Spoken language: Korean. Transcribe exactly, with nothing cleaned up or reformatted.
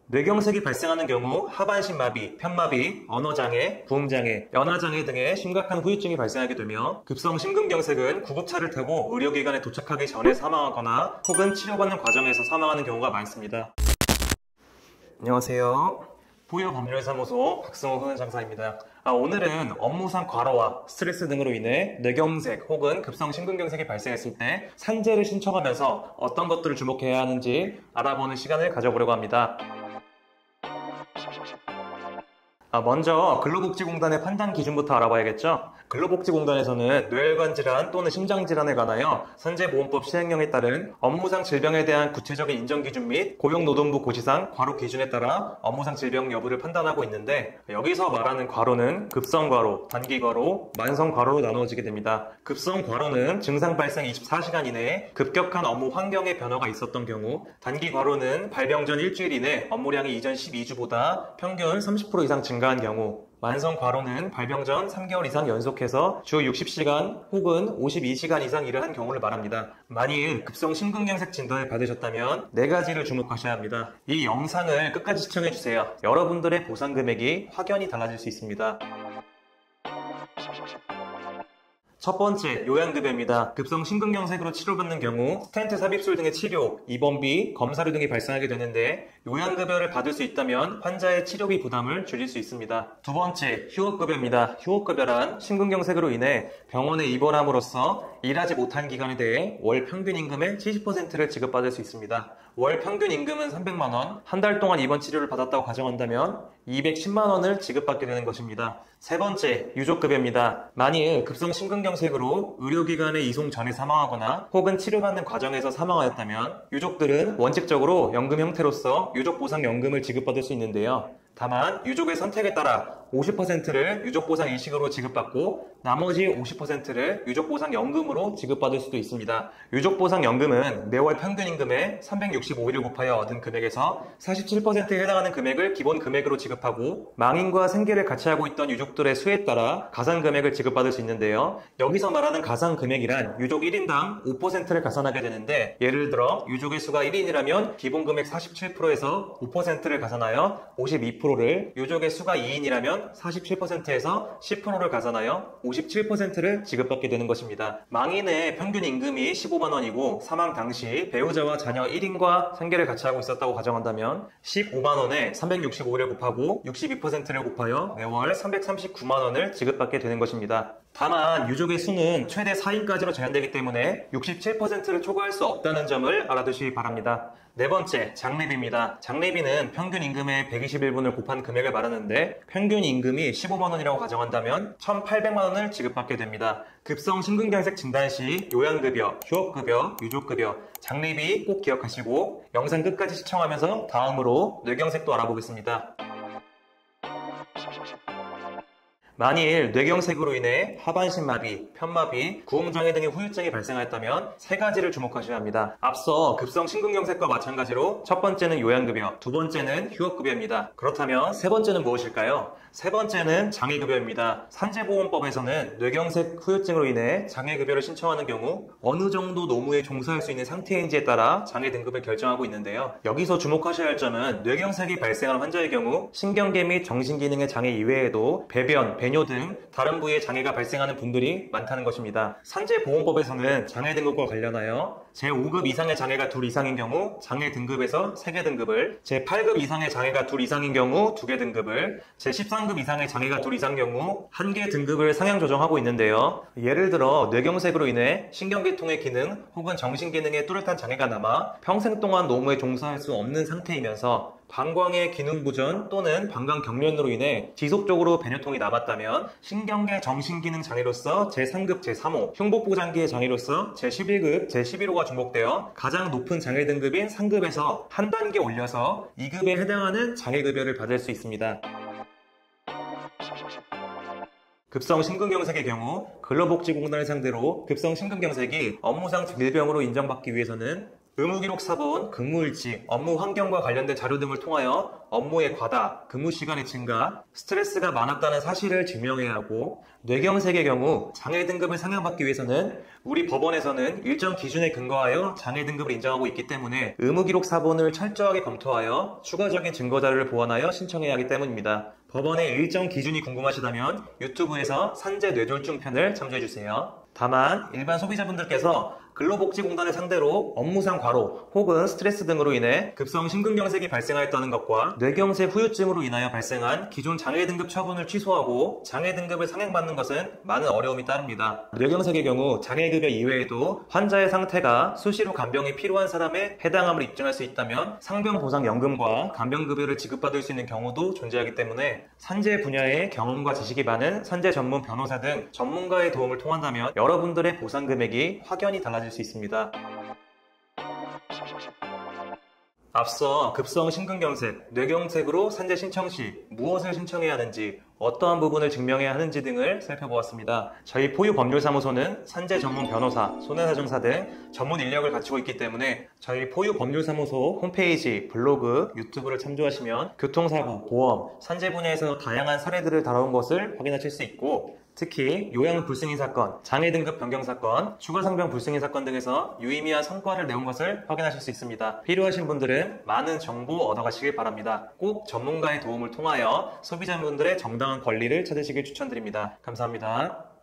뇌경색이 발생하는 경우 하반신 마비, 편마비, 언어장애, 구음장애, 연화장애 등의 심각한 후유증이 발생하게 되며 급성 심근경색은 구급차를 타고 의료기관에 도착하기 전에 사망하거나 혹은 치료받는 과정에서 사망하는 경우가 많습니다. 안녕하세요. 부여법률사무소 박승호 흥은장사입니다. 아, 오늘은 업무상 과로와 스트레스 등으로 인해 뇌경색 혹은 급성 심근경색이 발생했을 때 산재를 신청하면서 어떤 것들을 주목해야 하는지 알아보는 시간을 가져보려고 합니다. 아, 먼저 근로복지공단의 판단 기준부터 알아봐야겠죠? 근로복지공단에서는 뇌혈관 질환 또는 심장질환에 관하여 산재보험법 시행령에 따른 업무상 질병에 대한 구체적인 인정기준 및 고용노동부 고시상 과로 기준에 따라 업무상 질병 여부를 판단하고 있는데, 여기서 말하는 과로는 급성과로, 단기과로, 만성과로로 나누어지게 됩니다. 급성과로는 증상 발생 이십사 시간 이내에 급격한 업무 환경의 변화가 있었던 경우, 단기과로는 발병 전 일주일 이내 업무량이 이전 십이 주보다 평균 삼십 퍼센트 이상 증가한 경우, 만성과로는 발병 전 삼 개월 이상 연속해서 주 육십 시간 혹은 오십이 시간 이상 일을 한 경우를 말합니다. 만일 급성 심근경색 진단을 받으셨다면 네 가지를 주목하셔야 합니다. 이 영상을 끝까지 시청해주세요. 여러분들의 보상 금액이 확연히 달라질 수 있습니다. 첫 번째, 요양급여입니다. 급성 심근경색으로 치료받는 경우 스텐트 삽입술 등의 치료, 입원비, 검사료 등이 발생하게 되는데, 요양급여를 받을 수 있다면 환자의 치료비 부담을 줄일 수 있습니다. 두 번째, 휴업급여입니다. 휴업급여란 심근경색으로 인해 병원에 입원함으로써 일하지 못한 기간에 대해 월 평균 임금의 칠십 퍼센트를 지급받을 수 있습니다. 월 평균 임금은 삼백만 원, 한 달 동안 입원 치료를 받았다고 가정한다면 이백십만 원을 지급받게 되는 것입니다. 세 번째, 유족급여입니다. 만일 급성 심근경색으로 의료기관에 이송 전에 사망하거나 혹은 치료받는 과정에서 사망하였다면 유족들은 원칙적으로 연금 형태로서 유족보상연금을 지급받을 수 있는데요. 다만 유족의 선택에 따라 오십 퍼센트를 유족보상 일식으로 지급받고 나머지 오십 퍼센트를 유족보상연금으로 지급받을 수도 있습니다. 유족보상연금은 매월 평균 임금의 삼백육십오 일을 곱하여 얻은 금액에서 사십칠 퍼센트에 해당하는 금액을 기본 금액으로 지급하고, 망인과 생계를 같이 하고 있던 유족들의 수에 따라 가산금액을 지급받을 수 있는데요. 여기서 말하는 가산금액이란 유족 일 인당 오 퍼센트를 가산하게 되는데, 예를 들어 유족의 수가 일 인이라면 기본금액 사십칠 퍼센트에서 오 퍼센트를 가산하여 오십이 퍼센트를, 유족의 수가 이 인이라면 사십칠 퍼센트에서 십 퍼센트를 가산하여 오십칠 퍼센트를 지급받게 되는 것입니다. 망인의 평균 임금이 십오만 원이고 사망 당시 배우자와 자녀 일 인과 생계를 같이 하고 있었다고 가정한다면 십오만 원에 삼백육십오 일을 곱하고 육십이 퍼센트를 곱하여 매월 삼백삼십구만 원을 지급받게 되는 것입니다. 다만 유족의 수는 최대 사 인까지로 제한되기 때문에 육십칠 퍼센트를 초과할 수 없다는 점을 알아두시기 바랍니다. 네 번째, 장례비입니다. 장례비는 평균 임금의 백이십일 분을 곱한 금액을 말하는데, 평균 임금이 십오만 원이라고 가정한다면 천팔백만 원을 지급받게 됩니다. 급성 심근경색 진단 시 요양급여, 휴업급여, 유족급여, 장례비 꼭 기억하시고 영상 끝까지 시청하면서 다음으로 뇌경색도 알아보겠습니다. 만일 뇌경색으로 인해 하반신 마비, 편마비, 구음장애 등의 후유증이 발생하였다면 세 가지를 주목하셔야 합니다. 앞서 급성 심근경색과 마찬가지로 첫 번째는 요양급여, 두 번째는 휴업급여입니다. 그렇다면 세 번째는 무엇일까요? 세 번째는 장애급여입니다. 산재보험법에서는 뇌경색 후유증으로 인해 장애급여를 신청하는 경우 어느 정도 노무에 종사할 수 있는 상태인지에 따라 장애 등급을 결정하고 있는데요. 여기서 주목하셔야 할 점은 뇌경색이 발생한 환자의 경우 신경계 및 정신기능의 장애 이외에도 배변, 배뇨 등 다른 부위에 장애가 발생하는 분들이 많다는 것입니다. 산재보험법에서는 장애 등급과 관련하여 제오 급 이상의 장애가 둘 이상인 경우 장애 등급에서 세 개 등급을, 제팔 급 이상의 장애가 둘 이상인 경우 두 개 등급을, 제십삼 급 이상의 장애가 둘 이상 경우 한 개 등급을 상향 조정하고 있는데요. 예를 들어 뇌경색으로 인해 신경계통의 기능 혹은 정신기능에 뚜렷한 장애가 남아 평생 동안 노무에 종사할 수 없는 상태이면서 방광의 기능 부전 또는 방광 경련으로 인해 지속적으로 배뇨통이 남았다면 신경계 정신기능 장애로서 제삼 급 제삼 호, 흉복부 장기의 장애로서 제십일 급 제십일 호가 중복되어 가장 높은 장애 등급인 삼 급에서 한 단계 올려서 이 급에 해당하는 장애급여를 받을 수 있습니다. 급성 심근경색의 경우 근로복지공단을 상대로 급성 심근경색이 업무상 질병으로 인정받기 위해서는 의무기록 사본, 근무일지, 업무 환경과 관련된 자료 등을 통하여 업무의 과다, 근무 시간의 증가, 스트레스가 많았다는 사실을 증명해야 하고, 뇌경색의 경우 장애 등급을 상향받기 위해서는 우리 법원에서는 일정 기준에 근거하여 장애 등급을 인정하고 있기 때문에 의무기록 사본을 철저하게 검토하여 추가적인 증거 자료를 보완하여 신청해야 하기 때문입니다. 법원의 일정 기준이 궁금하시다면 유튜브에서 산재 뇌졸중 편을 참조해주세요. 다만 일반 소비자분들께서 근로복지공단을 상대로 업무상 과로 혹은 스트레스 등으로 인해 급성 심근경색이 발생하였다는 것과 뇌경색 후유증으로 인하여 발생한 기존 장애 등급 처분을 취소하고 장애 등급을 상향받는 것은 많은 어려움이 따릅니다. 뇌경색의 경우 장애급여 이외에도 환자의 상태가 수시로 간병이 필요한 사람에 해당함을 입증할 수 있다면 상병보상연금과 간병급여를 지급받을 수 있는 경우도 존재하기 때문에 산재 분야의 경험과 지식이 많은 산재 전문 변호사 등 전문가의 도움을 통한다면 여러분들의 보상 금액이 확연히 달라질 수 있습니다. 앞서 급성 심근경색, 뇌경색으로 산재 신청 시 무엇을 신청해야 하는지, 어떠한 부분을 증명해야 하는지 등을 살펴보았습니다. 저희 포유법률사무소는 산재 전문 변호사, 손해사정사 등 전문 인력을 갖추고 있기 때문에 저희 포유법률사무소 홈페이지, 블로그, 유튜브를 참조하시면 교통사고, 보험, 산재 분야에서 다양한 사례들을 다뤄온 것을 확인하실 수 있고, 특히 요양 불승인 사건, 장애 등급 변경 사건, 추가 상병 불승인 사건 등에서 유의미한 성과를 내온 것을 확인하실 수 있습니다. 필요하신 분들은 많은 정보 얻어가시길 바랍니다. 꼭 전문가의 도움을 통하여 소비자분들의 정당한 권리를 찾으시길 추천드립니다. 감사합니다.